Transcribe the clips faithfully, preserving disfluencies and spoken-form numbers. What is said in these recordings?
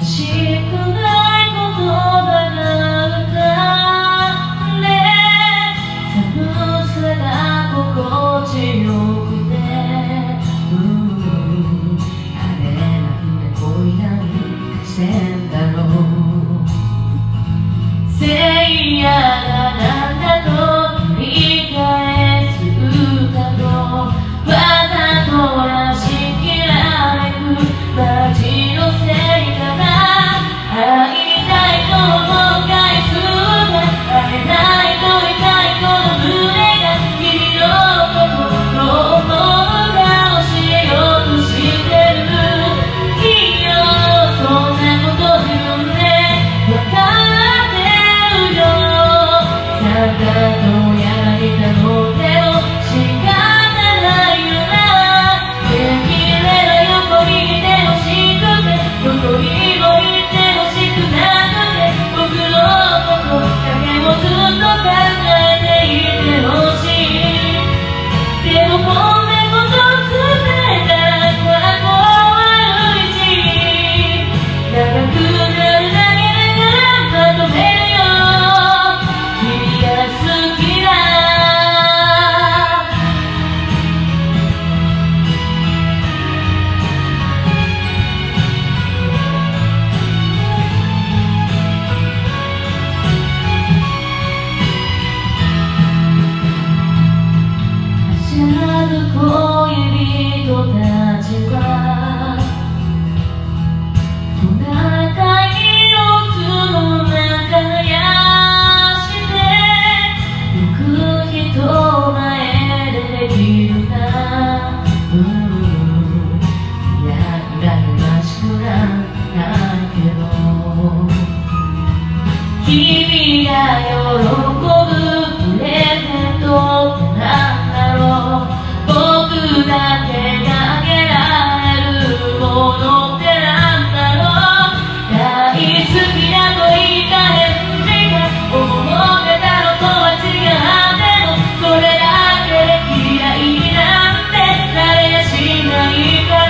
しくない言葉が浮かんで、寒さが心地よくて、うんあれなくて恋なんしてんだろう。せいやがなんだと繰り返す歌と、わざとらしきらめく街のせいかな。会いたいと思う回数が会えないと痛いこの胸が、君のことどう思うか教えようとしてる。いいよそんなこと自分で分かってるよ。ただとやりたの手を仕方ないよな。できれば横にいてほしくて、どこにもいてほしくなくて、僕のことだけをずっと考えていてほしい。でもこんなこと伝えたら過去悪いし、長くなるだけだからまとめるよ。君が好きだ。はしゃぐ恋人たちはトナカイの巣の中やして、よく人前でできるな。うんいや羨ましくないけど、君が喜ぶプレゼントってなんだろう。僕だけがあげられるものってなんだろう。大好きだと言った返事が思ってたのとは違っても、それだけで嫌いになんてなれやしないから。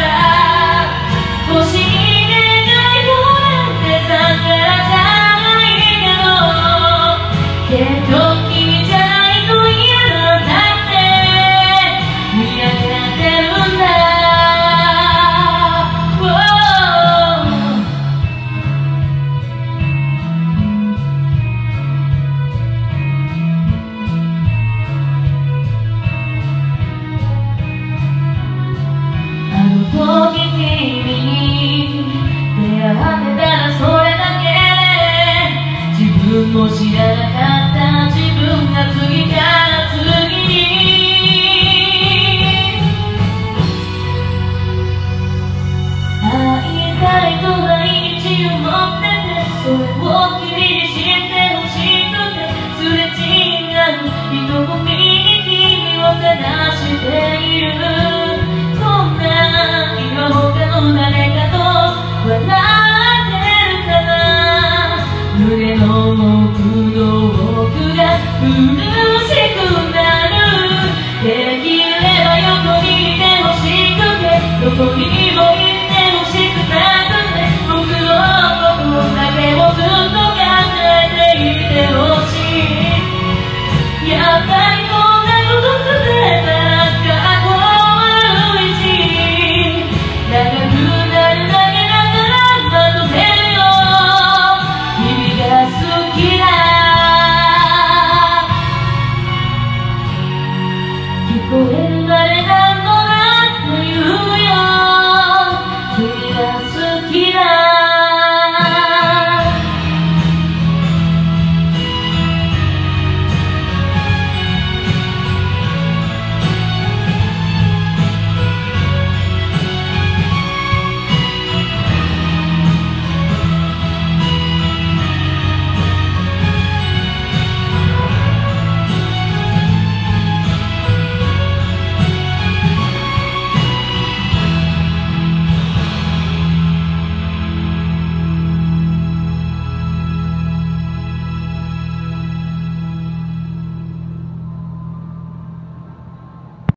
欲しい願いをなんてさからじゃないけど、けど君じゃないと嫌なんだって見上げられてるんだ。あの時君に出会ってたらそれだけで、自分も知らなかった自分が次から次に会いたいと毎日思ってて、それを君に知ってほしくて、すれ違う人混みに君を探している。こんな今他の誰かと笑ってるかな。胸の奥の奥が苦しくなる。できれば横にいてほしくて、どこにもいてほしくなくて、僕のことだけをずっと考えていてほしい。やっぱりこんなこと伝えたら過去悪いし、長くなるだけだからまとめるよ。君が好きだ。聞こえるまで何度だって言うよ。君が好きだ。